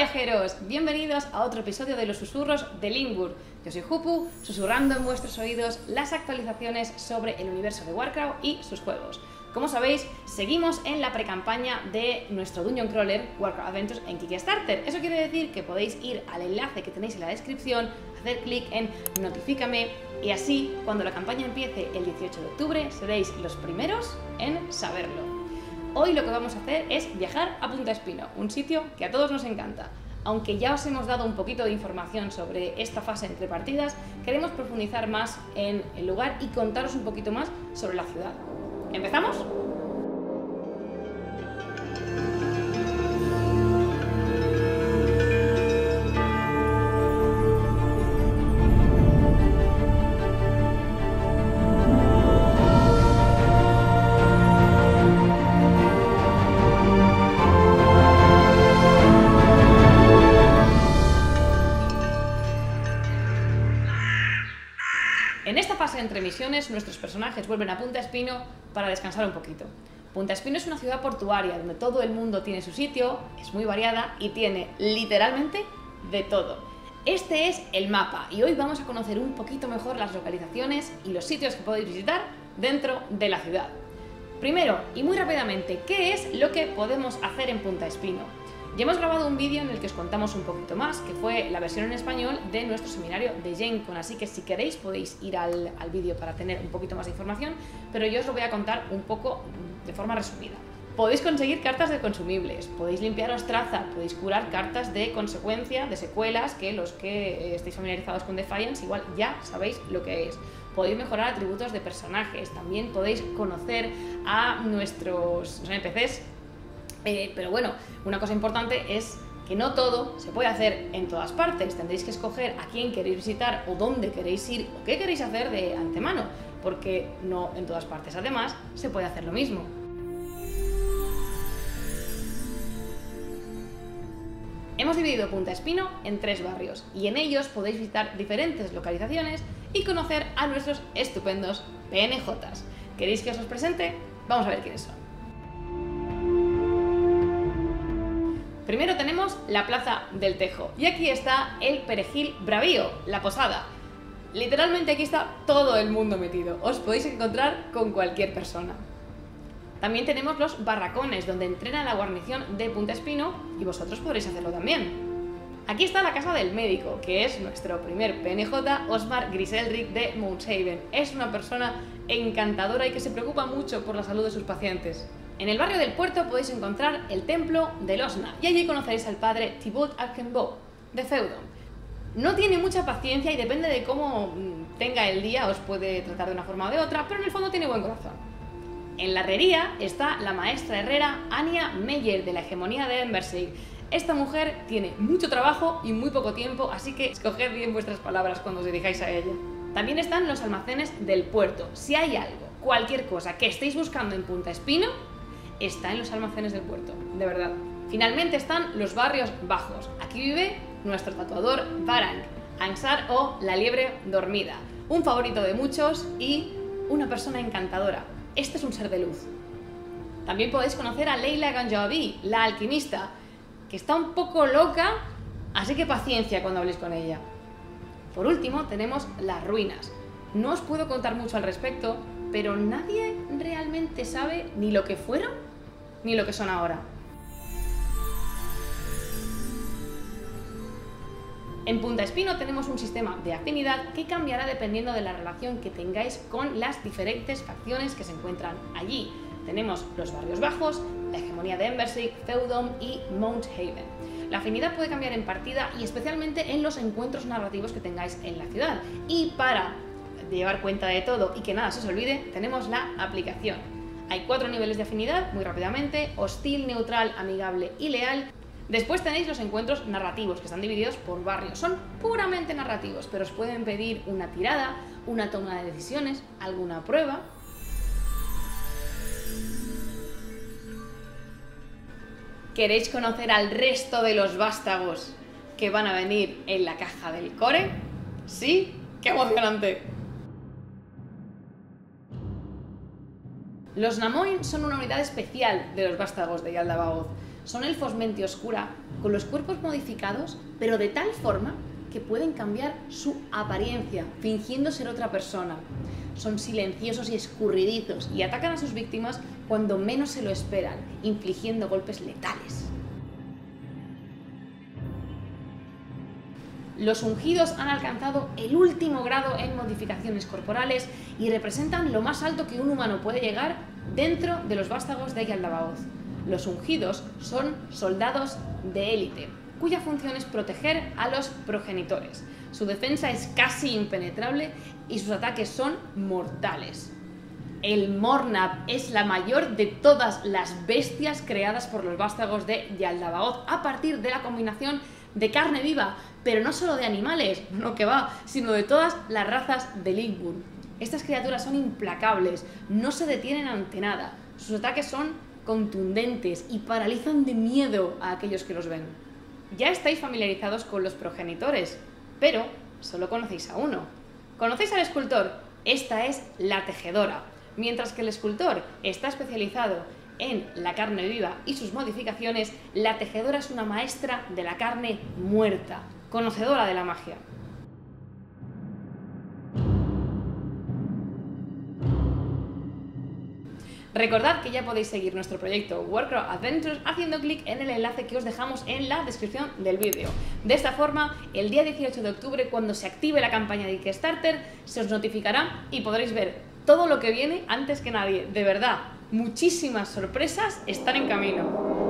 viajeros, bienvenidos a otro episodio de los susurros de Limburg. Yo soy Hupu, susurrando en vuestros oídos las actualizaciones sobre el universo de Warcraft y sus juegos. Como sabéis, seguimos en la precampaña de nuestro Dungeon Crawler Warcraft Adventures en Kickstarter. Eso quiere decir que podéis ir al enlace que tenéis en la descripción, hacer clic en Notifícame y así, cuando la campaña empiece el 18 de octubre, seréis los primeros en saberlo. Hoy lo que vamos a hacer es viajar a Punta Espino, un sitio que a todos nos encanta. Aunque ya os hemos dado un poquito de información sobre esta fase entre partidas, queremos profundizar más en el lugar y contaros un poquito más sobre la ciudad. ¿Empezamos? En esta fase entre misiones, nuestros personajes vuelven a Punta Espino para descansar un poquito. Punta Espino es una ciudad portuaria donde todo el mundo tiene su sitio, es muy variada y tiene literalmente de todo. Este es el mapa y hoy vamos a conocer un poquito mejor las localizaciones y los sitios que podéis visitar dentro de la ciudad. Primero, y muy rápidamente, ¿qué es lo que podemos hacer en Punta Espino? Ya hemos grabado un vídeo en el que os contamos un poquito más, que fue la versión en español de nuestro seminario de Gen-Con, así que si queréis podéis ir al vídeo para tener un poquito más de información, pero yo os lo voy a contar un poco de forma resumida. Podéis conseguir cartas de consumibles, podéis limpiaros traza, podéis curar cartas de consecuencia, de secuelas, que los que estéis familiarizados con Defiance igual ya sabéis lo que es. Podéis mejorar atributos de personajes, también podéis conocer a nuestros NPCs. Pero bueno, una cosa importante es que no todo se puede hacer en todas partes. Tendréis que escoger a quién queréis visitar o dónde queréis ir o qué queréis hacer de antemano, porque no en todas partes además se puede hacer lo mismo. Hemos dividido Punta Espino en 3 barrios y en ellos podéis visitar diferentes localizaciones y conocer a nuestros estupendos PNJs. ¿Queréis que os los presente? Vamos a ver quiénes son. Primero tenemos la Plaza del Tejo y aquí está el Perejil Bravío, la posada. Literalmente aquí está todo el mundo metido, os podéis encontrar con cualquier persona. También tenemos los barracones donde entrena la guarnición de Punta Espino y vosotros podréis hacerlo también. Aquí está la casa del médico, que es nuestro primer PNJ, Osmar Griselric de Mountshaven. Es una persona encantadora y que se preocupa mucho por la salud de sus pacientes. En el barrio del puerto podéis encontrar el templo de Losna y allí conoceréis al padre Thibaut Arkenbo de Feudon. No tiene mucha paciencia y depende de cómo tenga el día os puede tratar de una forma o de otra, pero en el fondo tiene buen corazón. En la herrería está la maestra herrera Anya Meyer de la hegemonía de Embersig. Esta mujer tiene mucho trabajo y muy poco tiempo, así que escoged bien vuestras palabras cuando os dirijáis a ella. También están los almacenes del puerto. Si hay algo, cualquier cosa que estéis buscando en Punta Espino, está en los almacenes del puerto, de verdad. Finalmente están los barrios bajos. Aquí vive nuestro tatuador Varang, Ansar o la liebre dormida, un favorito de muchos y una persona encantadora. Este es un ser de luz. También podéis conocer a Leila Ganjavi, la alquimista, que está un poco loca, así que paciencia cuando habléis con ella. Por último tenemos las ruinas. No os puedo contar mucho al respecto, pero nadie realmente sabe ni lo que fueron ni lo que son ahora. En Punta Espino tenemos un sistema de afinidad que cambiará dependiendo de la relación que tengáis con las diferentes facciones que se encuentran allí. Tenemos los barrios bajos, la hegemonía de Embersig, Feudon y Mountshaven. La afinidad puede cambiar en partida y especialmente en los encuentros narrativos que tengáis en la ciudad. Y para llevar cuenta de todo y que nada se os olvide, tenemos la aplicación. Hay 4 niveles de afinidad, muy rápidamente: hostil, neutral, amigable y leal. Después tenéis los encuentros narrativos, que están divididos por barrios. Son puramente narrativos, pero os pueden pedir una tirada, una toma de decisiones, alguna prueba. ¿Queréis conocer al resto de los vástagos que van a venir en la caja del core? ¿Sí? ¡Qué emocionante! Los Namoin son una unidad especial de los vástagos de Yaldabaoth. Son elfos mente oscura, con los cuerpos modificados, pero de tal forma que pueden cambiar su apariencia, fingiendo ser otra persona. Son silenciosos y escurridizos y atacan a sus víctimas cuando menos se lo esperan, infligiendo golpes letales. Los ungidos han alcanzado el último grado en modificaciones corporales y representan lo más alto que un humano puede llegar dentro de los vástagos de Yaldabaoth. Los ungidos son soldados de élite, cuya función es proteger a los progenitores. Su defensa es casi impenetrable y sus ataques son mortales. El Mornab es la mayor de todas las bestias creadas por los vástagos de Yaldabaoth a partir de la combinación de carne viva, pero no solo de animales, no que va, sino de todas las razas de Ligbur. Estas criaturas son implacables, no se detienen ante nada, sus ataques son contundentes y paralizan de miedo a aquellos que los ven. Ya estáis familiarizados con los progenitores, pero solo conocéis a uno. ¿Conocéis al escultor? Esta es la tejedora. Mientras que el escultor está especializado en la carne viva y sus modificaciones, la tejedora es una maestra de la carne muerta, conocedora de la magia. Recordad que ya podéis seguir nuestro proyecto Warcraft Adventures haciendo clic en el enlace que os dejamos en la descripción del vídeo. De esta forma, el día 18 de octubre, cuando se active la campaña de Kickstarter, se os notificará y podréis ver todo lo que viene antes que nadie. De verdad, muchísimas sorpresas están en camino.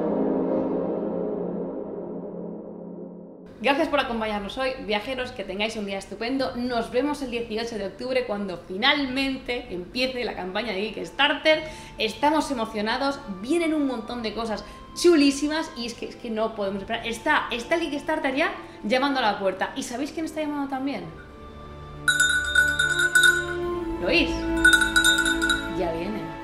Gracias por acompañarnos hoy, viajeros, que tengáis un día estupendo. Nos vemos el 18 de octubre cuando finalmente empiece la campaña de Kickstarter. Estamos emocionados, vienen un montón de cosas chulísimas y es que no podemos esperar. Está el Kickstarter ya llamando a la puerta. ¿Y sabéis quién está llamando también? ¿Lo oís? Ya viene.